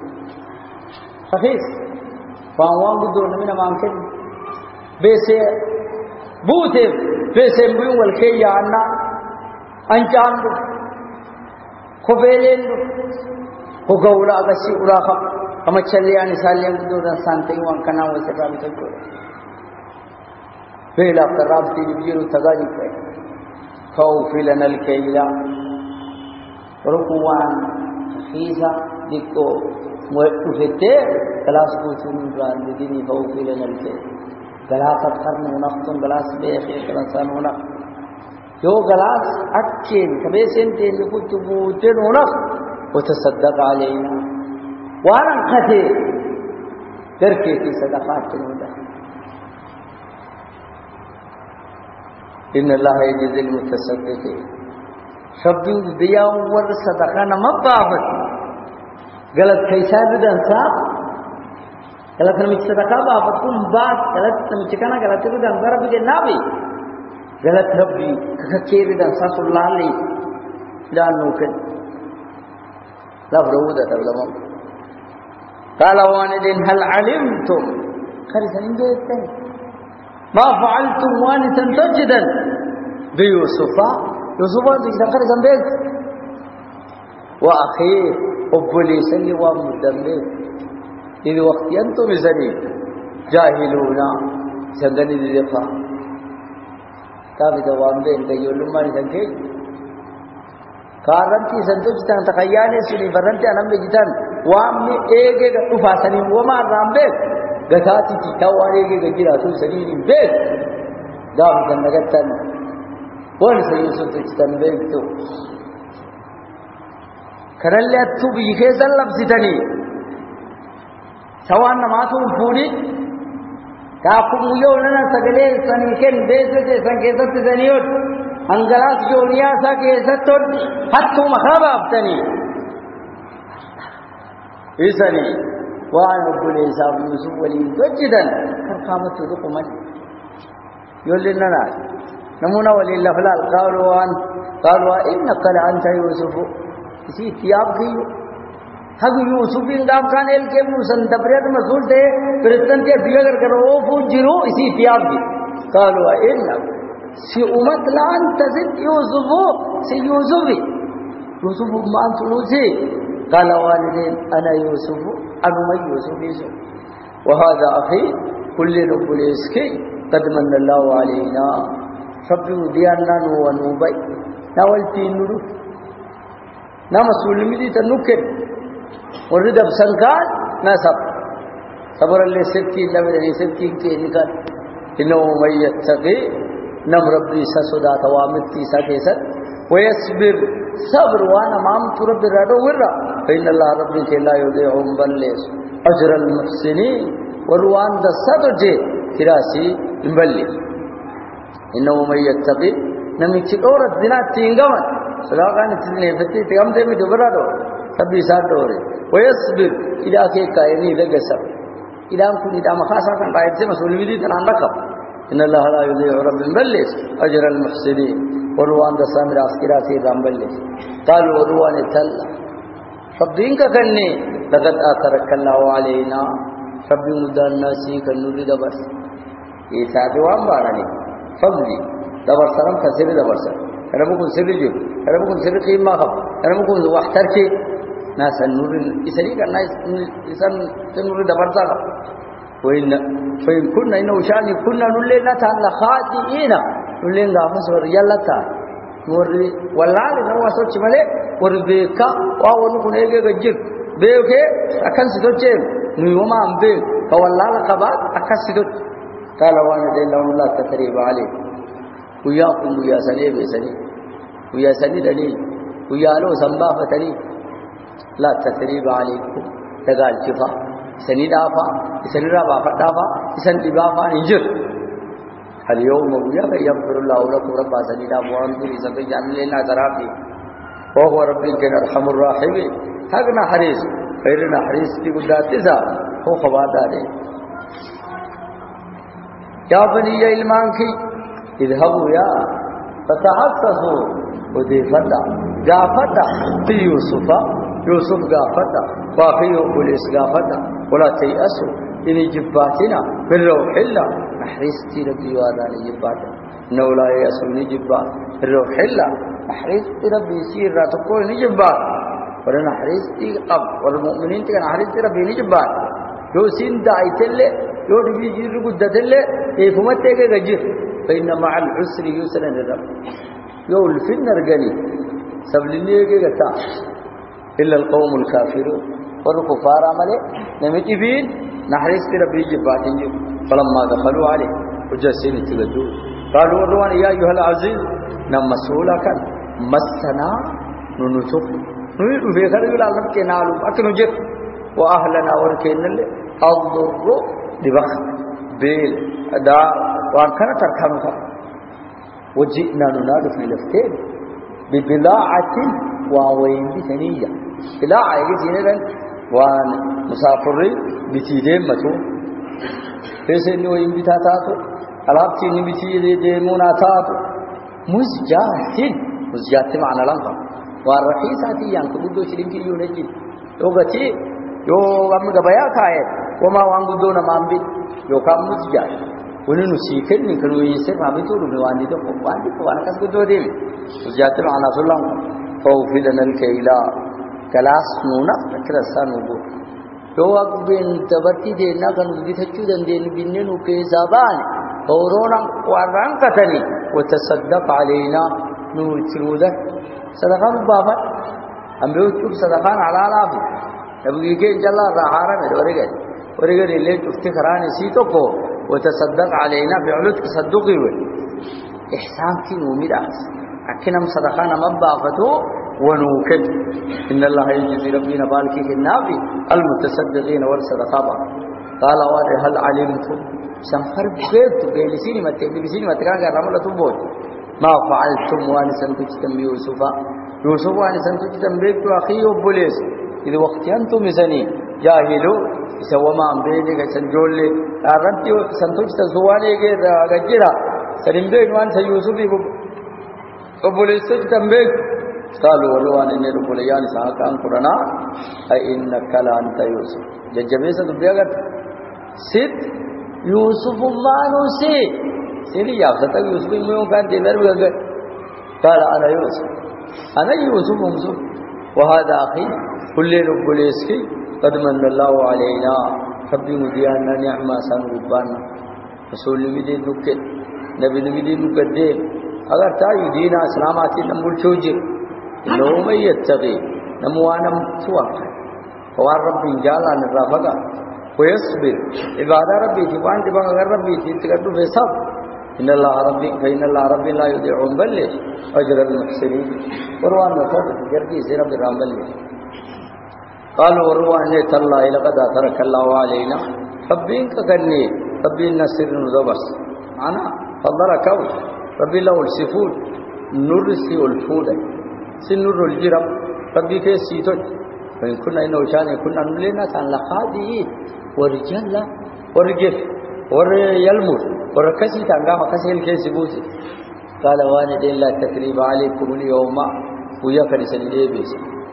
رخيص فانوان بدون من ممكن بيسي بوتي بيسي مبين والكي يعنا انجان خبيلين وقولا غسي اراخب كما تشليان ساليان بدون سانتين وانكنا ويسر بالنور فيلا قرابتي بيجرو تغاني كاي خوف لنا الكيلا ركوان خيزا ديكو وفته كلاس كوسن بران ديني خوف لنا الكيل غلاس قرن ونقطن غلاس بيخي كلاسان هنا يو غلاس اكين كبيسن تين كتبوتن هنا وتصدق علينا وانا خته تركي في صدقات هنا إن الله يجزي المتصدقين شبيو ديا ور صدقنا ما بابت غلط كيسا بدنسا غلط نمي صدقه بابت كم بات غلط نمي چكنا غلط بدن رب کے نابي غلط ربي كخير بدنسا صلى الله عليه دانو كن لا فرود تبلم قال واندين هل علمتم خرسن بيتن ما فعلتم وانسا تجدا بيوسف يوسف ذكر ذنبك واخيه ابليس اللي ومدمر اذ وقت انتم زني جاهلون سندني ذفا كابي دوام دين كيول ما نسكي كارن کی سنتوچ تن تخیانے سنی برنتے انم جتن وام نے ایک ایک افاسنی وما رامبے قتاتي تتواني كجيرا تو سنين بيت دام كنغتن وان سيوسف تتنبيتو كرل اتو بيكي سلب ستني سوان نماتو فوني كاكم يولنا سغلي سنكن بيت سنكيست سنيوت انغلاس جونيا ساكيستود حتى مخابا ابتني إساني وأنا أقول إسحاق يوسف ولي جدا كرقامة ذقمن يقول لنا نمونا ولي الأفلال قالوا أن قالوا إنك لأنت يوسف إسي تياب كيو حق يوسف إن قام كان إلكي موسى دبريت مسؤول ته برتن کے دیگر کرو فوجرو إسي تياب كي قالوا إنك سي أمت لأن تزد يوسف سي يوسف يوسف ما أنت نوسي قال والدين أنا يوسف أنا ما يوسف يوسف وهذا أخي كل رب الإسكي قد من الله علينا ربي وديانا ونوبي ناولتي نورو نام سولمي تنوكر ورد بسنكان ناسب صبر اللي سبكي إلا من سبكي كي نكال إنه من يتقي نم ربي سسودا توامتي ساكيسا ويصبر صبر وانا مام تربي رادو ورا فإن الله ربك لا يضيع مبلس أجر المحسنين وروان دا صدر جي كراسي مبلس إنه من يتقي نميك الأورة دينات تينغمان سلاقان تدني فتي تيغم ديمي دبرادو تبي ساد دوري ويصبر إذا كيكا يني ذكسر إذا أمكن إذا مخاصة كان قائد سيما سولي بدي تنان ركب إن الله لا يضيع رب مبلس أجر المحسنين وروان دا سامر عسكرا سير مبلس قالوا وروان تلا ربين كني لقد آثرك الله علينا ربي مدان ناسي كنوري دبر إيسا دوام باراني فضلي دبر سلام كسر دبر سلام أنا بكون سر جو أنا بكون سر قيمة خب أنا بكون وحتر كي ناس النور إسري كنا إنسان النور دبر سلام وإن فإن كنا إنه شاني كنا نلنا تعالى خاطئين نلنا غافس وريالا تعالى وري والله لو وصلت ملك وربيكا وأول كنا يجي جير بيوكي أكن سدوتشين نيوما أمبي فوالله لقبات أكن سدوت قال وانا دين لهم الله تتريب عليه وياكم ويا سني بسني ويا سني دني ويا له سنبا فتني لا تتريب عليكم تقال شفا سني دافا سني رابا فتافا سني دافا نجر اليوم ويا يغفر الله لكم ربا سني دافا وانتم سبي جان لنا ترافي وهو ربك الرحم الراحمين حقنا حريص غيرنا حريص في قداتها هو خباداره يا بني علمان کی اذهبوا يا فتحسسوا ودي فتا غافتا في يوسف يوسف غافتا واخيه بوليس غافتا ولا تيأسوا إن جباتنا من روح الله محرستي ربي واداني جباتا إنه لا يأسوا من جبات من روح الله محرستي ربي سير راتقول نجبات ولنا حرستي قب والمؤمنين تكن حرستي ربي نجبات يو سين دايتل يو دبي جير قدتل يفهمت تيجي غجير فإن مع العسر يسرا الرب يو الفن رجلي سبلني يجي غتا إلا القوم الكافرون والكفار عمله نمتي بين نحرس ربي جباتين فلما دخلوا عليه وجسين تجدوا قالوا روان يا أيها العزيز نم مسؤولا كان مسنا ننشوف نريد في خير يقول الله كنالو أكنو جر وأهلنا وركين اللي الضر لبخت بيل دا وان كان تركانها وجئنا ننادي في لفتين ببلاعة ووين بثنية بلاعة يجي جنرا وان مسافرين بتيدين متو فيسن وين بتاتاتو الابتي نبتي ديمونا تاتو مزجاتين مزجات معنى لنقم والرخيصاتي ينقضوا شرين كي يونجي يوغتي يو غم غبايا كايه وما وانغدونا مامبي يو كام مزجات ونحن سيكن نكرو يسر رابي تو رواني تو واني تو وانا كسب تو ديم مزجات معنى سلام فوفدنا الكيلا كلاس نونا كرسانو يو أقبل تبتي دينا كانوا بيتحجوا دين بيننا كيسابان ورونا واران كتني وتصدق علينا نوتروده صدقان بابا أم بيوتشوف صدقان على لابي نبغي كي إن شاء الله راحارة مدوري كده ورجل اللي تفتكراني سيتوكو وتصدق علينا بعلوت تصدقي إحسان كي نوميد أحس أكنم صدقانا مبافتو ونوكد إن الله يجزي ربنا بالكي النافي المتصدقين والصدقاء قال واري هل علمتم سنفر بيت جلسيني ما تجلسيني ما تكان قال رملا تبوت ما فعلتم وأنا سنتجتم بيوسف يوسف وأنا سنتجتم بيت أخي وبوليس إذا وقت أنتم زني جاهلوا سوى ما أمبيني كسنجول لي أردت سنتجت زواني كذا كجرا سنبين وان سيوسف وبوليس تجتم بيت قالوا ولو أن إني ربوليان ساكان قرنا أئنك لأنت يوسف ججبيسة تبيعت ست يوسف ما نسي سيري يافت يوسف ميون كان دينار بيعت قال أنا يوسف أنا يوسف ممسوف وهذا أخي كل ربوليسكي قد من الله علينا ربي مديانا نعمة سان ربانا رسول مدين نكت نبي مدين نكدين اگر تا يدينا اسلاماتي نمول شوجي إنه من يتقي نموانا متوقع وان ربي جالا نرافقا ويصبر عبادة ربي تبان تبان اگر ربي تتقدر في صف إن الله ربي فإن الله ربي لا يضيع بلش أجر المحسنين وروان نفوت جرقي سيرا برام بلش قالوا وروان تالله لقد أترك الله علينا ربين كغني ربي نصر نزبس أنا فضل كون ربي له السفود نرسي الفود سنور الجرم ربي كي سيتوج فإن كنا إنه شان كنا نلنا كان لقاده ورجال ورجف وريلمر وركسي تانغا مكسيل كي سبوسي قال والد لا تكريب عليكم اليوم ويا كنسني ليبس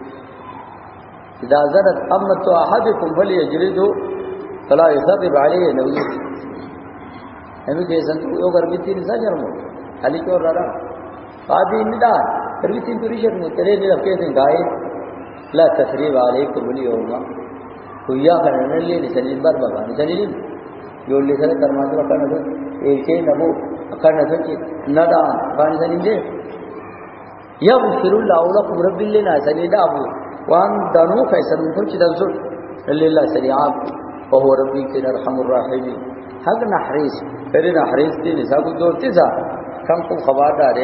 إذا زادت أمة أحدكم فليجلده فلا يثرب عليه نويه همی کیسن تو یو گرمیتی نسا جرمو علی کور رہا قادی ندار گرمیتی تریشت میں ترے دل کیسن گائے لا تثریب علیکم اليوم کویا کرنے لے نسلیل بار بابا نسلیل یو لے سر کرمان تو کرنا تو ایک کے نبو کرنا تو ندا بان سلیل دے یغفر الله لكم رب لنا سلیل ابو وان دانو فیصل تو چدل سر لله سریعاب وهو ربي كن ارحم الراحمين حق نحريس پہلے نحريس دي نساء کو دورتی سا کم کو خبر دارے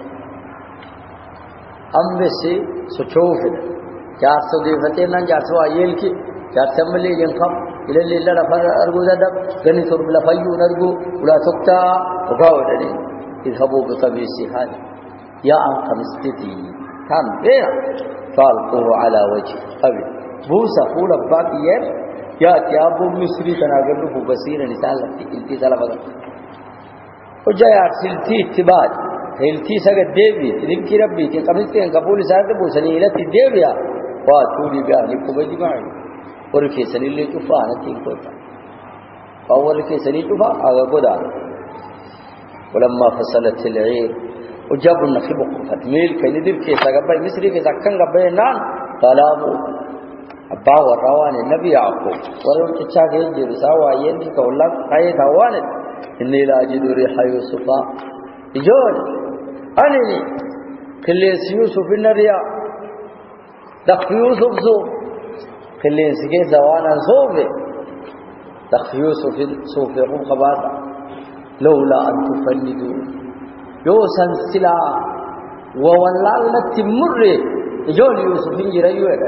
ام سے سچوف چار سو دی فتینا چار سو ایل کی چار سو ملي ينقم الى الليل رفر ارجو ذدب غني ترب لفيو نرجو ولا تقطع وقاودني اذهبوا بقميصي هذا يا ان قميصتي كان غير فالقوه على وجه ابي بوسا قول باقي يا تياب مصري تناغر له بصير نسال التي سلام وجاء سلتي اتباع سلتي سغ ديبي تذكر ربي كي قميصتي قبول ساعه بوسني الى ديبيا واتولي بأهلي كبدي معي وركي سني اللي تفا نتي كوتا اول كي سني تفا اغا غدا ولما فصلت العير وجاب النخيب فتميل كي ندير كي سغبا مصري كي سكن غبا نان طلبوا أبا وراوان النبي يعقوب ولو تشاك يجي رساوة يندي كولا قاية توان إني لا أجد ريح يوسف يجون أنني كل يوسف النريا دخ يوسف زو كل يسكي زوانا زوبه دخ يوسف سوف يقوم خباتا لولا أن تفندوا يوسن سلا ووالله نتمر يجون يوسف ينجي ريوه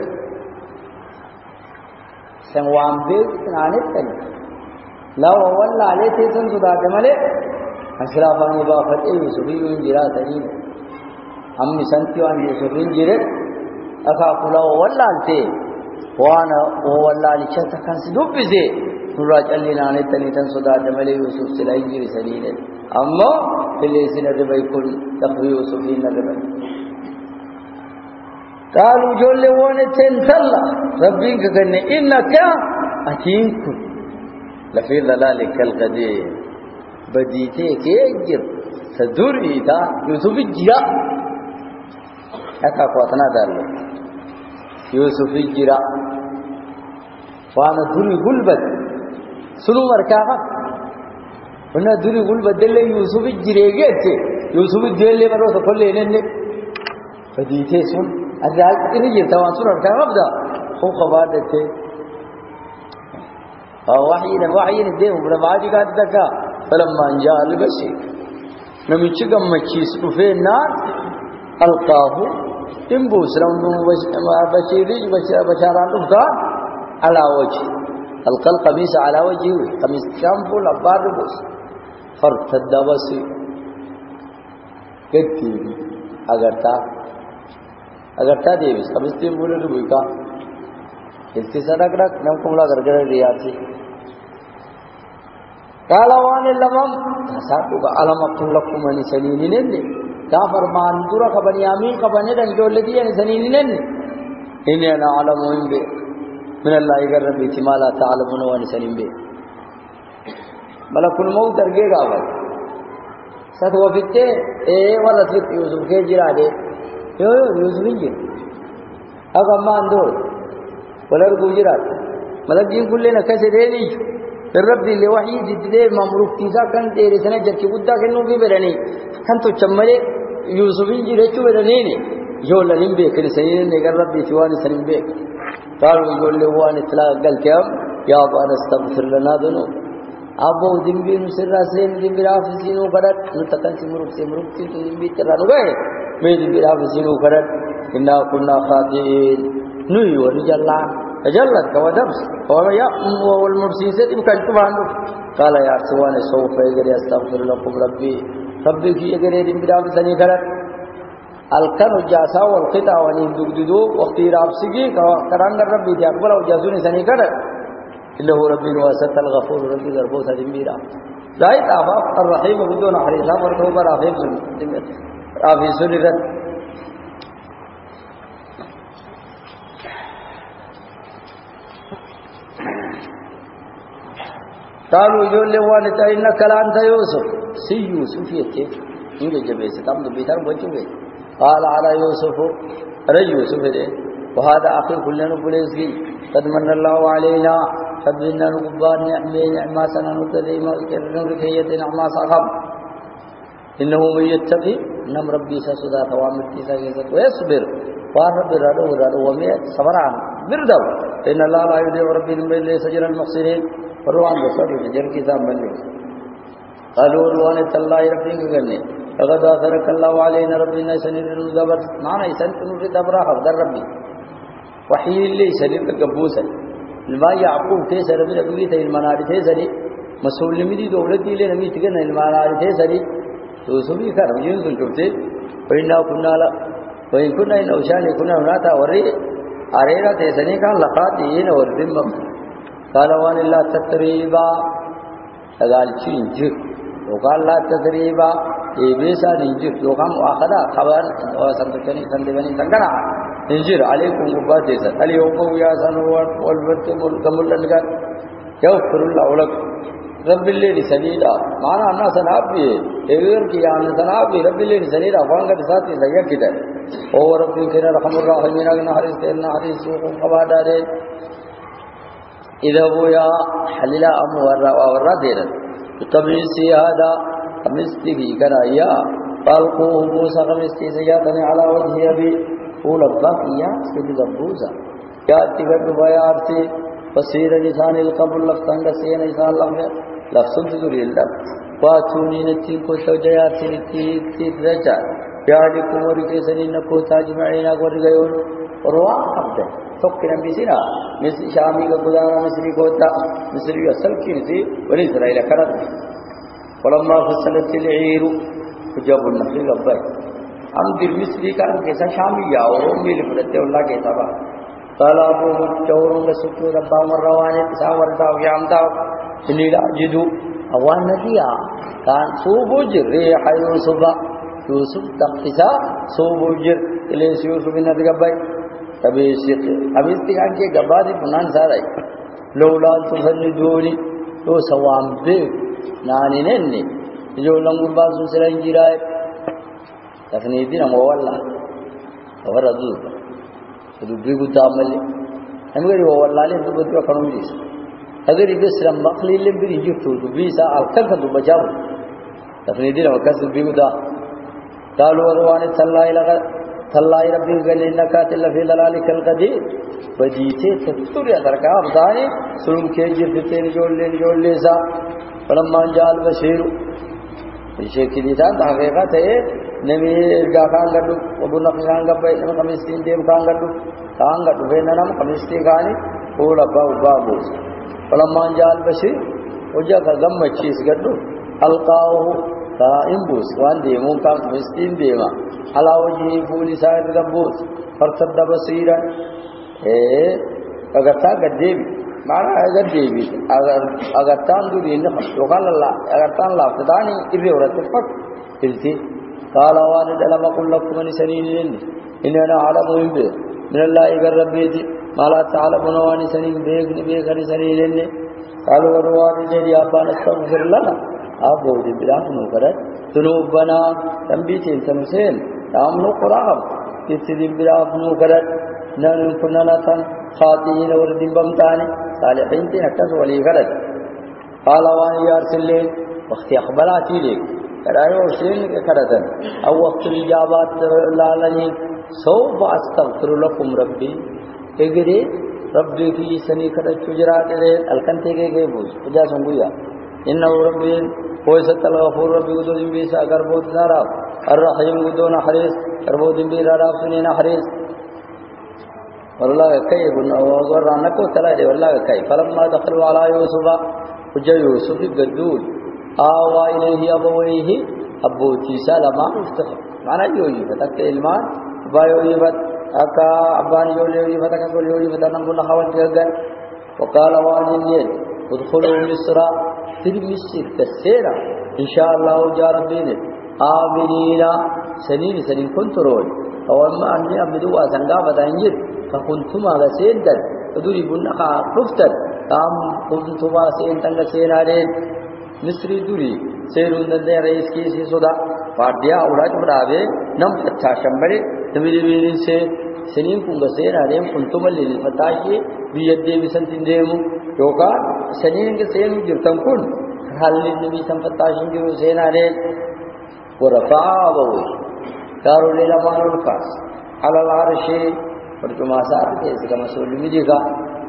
سنوان بيت نانتني لا والله عليه تيسن سدا جمله أشرافان بافت يوسف ينجرا تنين أمي سنتيوان يوسف ينجره أخاف لا والله عليه وانا والله عليه كان سدوب بزي نراج اللي نانتني تن سدا جمله يوسف سلا ينجري سنين أما اللي سنده بيكون تقوي يوسف ينجره قالوا جل وانا تنتلا ربك كن انك اتينك لفي ضلالك القديم بديتي كيجر تدري دا يوسف الجرا اكا قوتنا دار يوسف الجرا وانا دري غلبت سلو مركابا وانا دري غلبت دل يوسف الجريجت يوسف الجري مرو كل هنا بديتي سن الرجال إني جرت وانسون أركان أبدا هو خبر دته وحي وحي ده بربادي قد تكا فلما جاء البشير نمشي كم مشيس وفينا ألقاه تنبوس لهم بشيري بشار بشاران تبقى على وجه ألقى القميص على وجهه قميص شامبو لبار بوس فارتد بسي كتير अगर था अगर था देविस अब इसलिए बोले तो बुका इसके सड़क रख नम कुमला कर कर रिया थी कालावाने लमम सातु का अलम अकुल लकुमनी सनीनी ने का फरमान दूरा का बनी आमीन का बने रंग जो लेती है सनीनी ने इन्हें ना अलम होंगे من الله يقرب بيتمالا تعلمون وان سليم به ملك الموت درجه غاوي ساتو فيته اي ورث يوسف کے جراده يو يوسف نجي اگا ماندو ولر گجرات ملك جين كلنا كسه ديني رب دي وحي دي ممروك تيزا كان تيري سنه جك بودا كنو بي برني كان تو چمري يوسف نجي رچو برني ني جو لنيم به كن سنين نے رب دي تواني سليم به قالوا يقول له هو أن تلاقى قال كم يا أبا نستغفر لنا ذنوب أبو ذنبي نسر راسين ذنبي رافسين وقرأت نتقن سمروك سمروك ذنبي ترانو گئے میں ذنبي رافسين وقرأت إنا كنا خاطئين نوي ورجال الله تجلت كودبس والمرسين سيدي بكالتبان قال يا سوان سوف يقري استغفر لكم ربي ربي كي يقري ذنبي رافسين وقرأت الكن الجاسا والقطع ونيدودو واختيار ابسگی کرانگ ربی دی اکبر او جازونی سنی کر انه ربی واسط الغفور ربی ضربو تدميرا زائد ابا الرحيم بدون حريصا ورتوبر افيز افيز سنرت قالوا يقول له والد انك لانت يوسف سي يوسف يته انگے جبے سے تم تو بیٹھا بچو گے قال على يوسف رجل يوسف ده وهذا اخي كلنا بليزي قد من الله علينا فبنا نقبان نعمين نعما سننتدي ما كرن ركيت نعما صاحب انه من يتقي نم ربي سسدا ثوامتي سيزت ويصبر ورب رادو رادو ومي صبران بردو ان الله لا يضيع ربي من ليس سجن المحسنين فروان بصر جر کی زمان قالوا روان الله ربي گنے فقد اثرك الله علينا ربنا سنير الدبر نانا يسنتن في دبره حضر ربي وحي اللي سنير قبوسا لما يعقوب تيسر ربي ربي تي المنار تيسري مسؤول مدي دولتي له نبي تكن المنار تيسري توسبي كان ينزل شفتي وإنا كنا لا وإن كنا إن أوشان كنا هناك وري أرينا تيسني كان لقاتين وردم قال وان الله تتريبا قال شينج وقال لا تتريبا إبليسا نجير لوكام أخذا خبر سنتكني سندبني سنكنا نجير عليكم قباتيسا اليوم يا سنوات والبتم والكمل يغفر الله لك رب الليل سنيدا معنا أننا سنابي إغير كي أننا سنابي رب الليل سنيدا فانك تساتي سيئا كده هو ربي كنا رحم الراحمين أغنى حريص تيرنا حريص وقم قبادارين إذا هو يا حللا أم ورى دينا قميصي هذا قميصتي كرايا فالقوه موسى قميصتي سياتني على وجه أبي قول الضافية سيد الضبوزة يأتي قد بيارتي فصير لسان القبل لفتان قسيا لسان لفظ لفظ تدري اللب واتوني نتين کو توجيارتي نتين رجع يالكم ورقسني نكو تاجمعين ورقيون وروان حبده توقنا بسنا مثل شامي قدانا مصري قوتا مصري أصل كنسي ونسرائيل كرد ولما فصلت العير جاب النخيل الضيق हम दिलमिस्री का कैसा शामी याओ मिल पड़ते उल्ला कहता बा तालाबों में चौरों में सुखों रब्बा मर रवाने सावर दाव यामदाव नीला जिदू अवान नदिया कान सुबुज रे हायो सुबह यूसुफ तख्तिसा सुबुज इले यूसुफ ने गब्बाई तबे सिख अब इस तिगान के गब्बादी पुनान सारा लौला तुफन्निदूनी तो सवाम बे नानी ने जो लंगुर बाजू से रंजीराय تفنيدين مولا ورادو ربي قدامل امغري والله لي بدو كانوجيس اگر يبسلم مخليل بيجي يجتو بيسا الكل كدو بجاو تفنيدين وكسب بيودا قالوا روان الله الى تالله ربي قال إنك إلا في ذلك القدير بديتي تستر يا تركا أبداني سلم كيجر فتين جول لين جول ليسا فلما جاء البشير الشيء كذا حقيقة ہے نبی ارگا کان گڈو ابو نقل کان گبے نم کمستین دیم کان گڈو کان گڈو بیننم کمستی کانی اولا باو بابو فلما جاء البشير وجا غم چیز گڈو القاو تا امبوس وان دیمو کان کمستین دیما على وجهه فول سائر دبوس فرتد بصيرا اے اگر تا گدی مارا اگر دیوی اگر اگر تان دوری نہ وقال الله اگر تان لا تدانی ابي ورت فك قلتي قال والد لم اقل لكم من سنين ان انا اعلم من الله غير ربي ما لا تعلمون وان سنين بيغ بيغ سنين قالوا والوالد يا ابانا استغفر لنا ابو دي بلا نوكر ذنوبنا تنبيتين تمسين امنو قراب يتدين بلا نوكر نن كنا خاطئين وردين بمتاني صالحين تنكس ولي غلط قال وان يرسل لي وقت اخباراتي لي رايو شين كردن او وقت الاجابات لالني سوف استغفر لكم ربي اگري ربي کی سنی کڑ چجرا کرے الکنتے کے گئے بوز خدا سنگویا انه ربي هو ستل غفور ربي ودو بي سا غربو دارا الرحيم ودو نحريس غربو بي رارا سني نحريس والله كيف وغرانكو تلا والله كيف فلما دخلوا على يوسف وجاء يوسف الجدود آوى إليه أبويه أبوتي سلام مفتخ معنى يوجي فتك إلمان بايوجي فت أكا أبان يوجي فتك كل يوجي فتنا نقول خوان كذا وقال وانين ادخلوا مصر في مصر كسيرا إن شاء الله جاء ربنا آمنين سنين سنين كنترول فوالما أني أبدوا أسنقا فتنجر فكنتما غسيدا فدوري بنخا رفتد قام كنتما سينتا غسينا لين مصري دوري سيرون دندے رئیس کی سی صدا فاردیا اولاد براوے نم فتح شمبرے تمیری بینی سے سنین کن غسینا لین كنتما لیلی فتاکی بید دے بسنتین دیمو یوکا سنین کے سینو جرتن کن حالی نبی سن فتاشن کی غسینا لین ورفعا بوئی کارو لیلا مانو الفاس علی العرشی فرجما ساتھ کے اس کا مسئول بھی دیکھا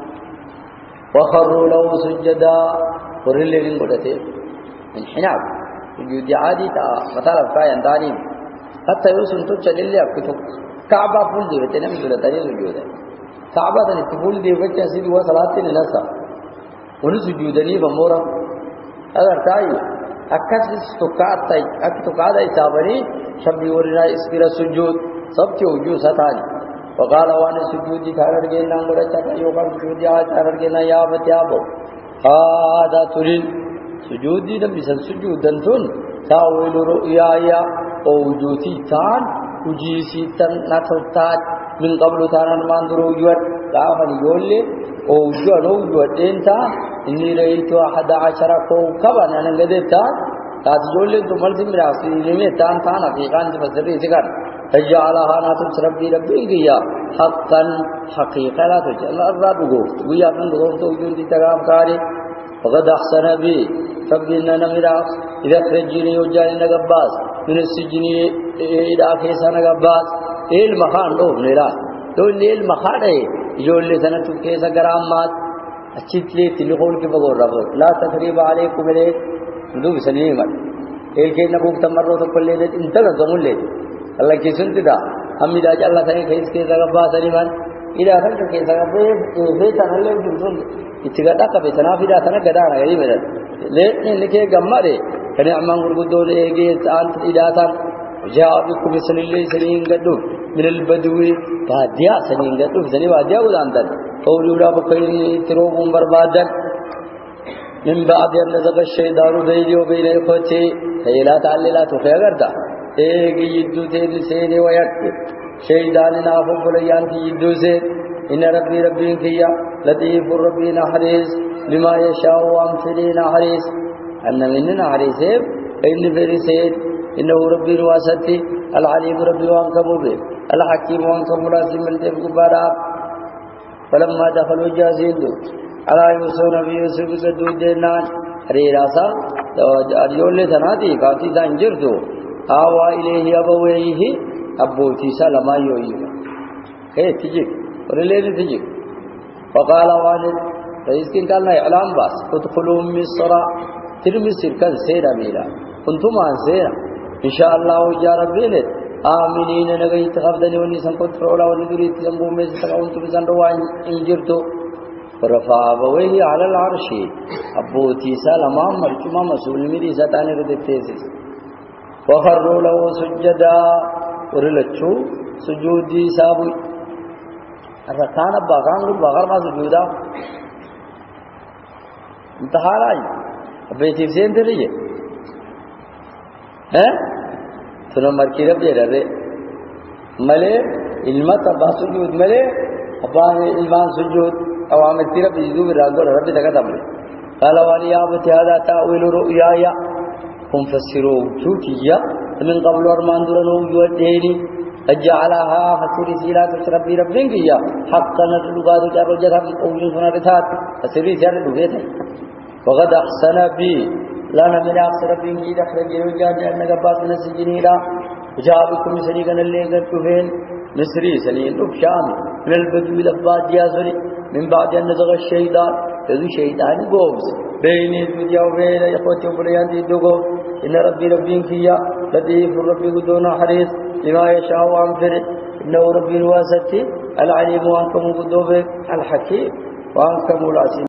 وخروا له سجدا ورلين قدته انحناء يجي عادي تا مثلا كاين داني حتى يوسف تو چلے لے اپ تو کعبہ پھول دے تے نہ ملتا ہے سجود ہے کعبہ تے پھول دے بچا سی دو صلات نے نسا ان سجود نہیں بمورا اگر تائی اکس تو کاتا اک تو کادا صابری شبی ورنا اسکرا سجود سب کے وجود ستانی وقال وانا سجودي كاررگے نام بڑا چاہتا یو کا سجودی آ کاررگے نہ یا بتیابو هذا ترين سجودي نبي سجودن تن تاويل رؤيايا وجوتي تان وجيسي تن ناتات من قبل تان ماندرو يوت دافن يولي وجو نو يوتنتا اني رأيت احد عشر كوكبا انا غدتا تات يولي تو ملزم راسي ني تان تان حقيقان بسري ذکر تجعلها ناتم ربي ربي گیا حقا حقيقه لا تجعل الرب گفت ويا من گفت وجودي تغام کاری فقد احسن بي فبنا نمرا اذا خرجني وجاني نغباس من السجن الى كيسا نغباس ال مخان دو میرا تو نیل مخاڑے جو لے سنت کیسا گرامات اچھی تلے تلقول کے بغور رب لا تقریب علیکم لے دو سنیمت ال کے نبوک تمرو تو پلے انت گمل لے اللہ کی سنتی دا ہم اذا اللہ تعالی کیس کے غباس ایمان اذا خرج کیسا غباس بے تنلے جو اتغدا کا تنا فدا تنا گدا رہی میرے لے لکھے گمرے کنے امام گردو لے گے انت اذا جاء بكم سنين سنين قدو من البدو باديا سنين قدو سنين باديا قدانتن قولوا لا بقين تروبهم بربادا من بعد أن نزغ الشيطان بيني وبين إخوتي هي لا تعلي لا تخيا قردا ایک یدو تیل سینے ویکت شیطان نافق لیان کی یدو سے ان ربی ربی کیا لطیف ربی نحریس لما یشاء وامثلی نحریس ان من نحریس ان فرسید انه ربي الواسطي العليم ربي وانكبوب الحكيم وانكبوب لازم الجب كبارات فلما دخلوا جازين على يوسف نبي يوسف قدو جنان ريراسا اليول لثناتي قاتي تنجردو آوى إليه أبويه أبوتي سلما يويما كي تجي ورلين تجي فقال والد فإذن قالنا إعلام باس ادخلوا مصر ترمسر كان سيرا ميلا كنتم عن سيرا إن شاء الله يا ربي لت آمنين نغي تخفدني ونسان كتفرولا ونقريت سنبو ميز تقونتم سنروان إنجرتو فرفع أبويه على العرش أبوتي سلما مرجما مسؤول ميري ستاني ردتيسيس وخروا له سجدا ورلتشو سجودي سابوي الركان باغان بغير ما سجودا انتهى لاي بيتي سين دريه ها سنو مركيرب دي رده ملي علم تبا سجود ملي ابان علمان سجود اوامر تيرب يذو راندو رب دغا تملي قال والي ابت هذا تاويل رؤيايا هم فسروا توتيا من قبل ورمان درنو يوديني أجعلها فسري سيرات ربي ربك يا حقا ندلقات جارو جرم أوجن سنرثات فسري سيرات دوغيتا وقد أحسن بي لنا من أحسن ربي مجيد أخرج يوجد أنك باس من السجنين وجاء بكم سريقا اللي قد كفين مصري سليل أبشامي من البدو لفبات جاسري من بعد أن نزغ الشيطان يذو شيطان قوبس بيني الدنيا وبين إخوتي وبريان دي دوغو إن ربي ربي كيا لطيف ربي قدونا حريص لما يشاء وانفره إنه ربي الواسطي العليم وانكم قدوبك الحكيم وانكم العسيم